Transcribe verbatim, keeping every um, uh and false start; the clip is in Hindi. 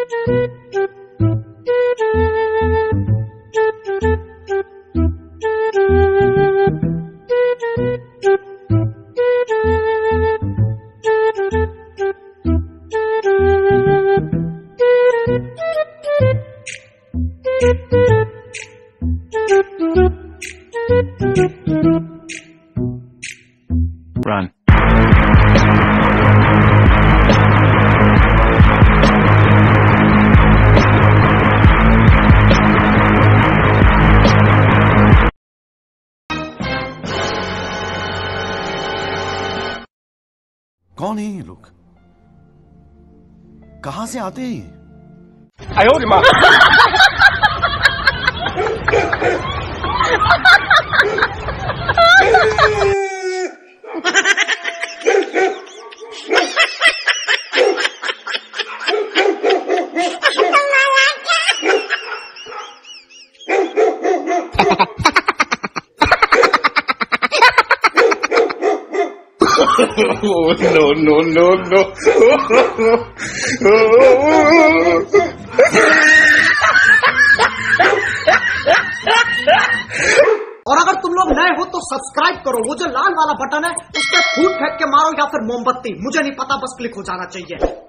Run. कौन है ये लोग? कहां से आते हैं? आयो रे मां। Oh, no, no, no, no. और अगर तुम लोग नए हो तो सब्सक्राइब करो, वो जो लाल वाला बटन है उस पर फूट फेंक के मारो या फिर मोमबत्ती, मुझे नहीं पता, बस क्लिक हो जाना चाहिए।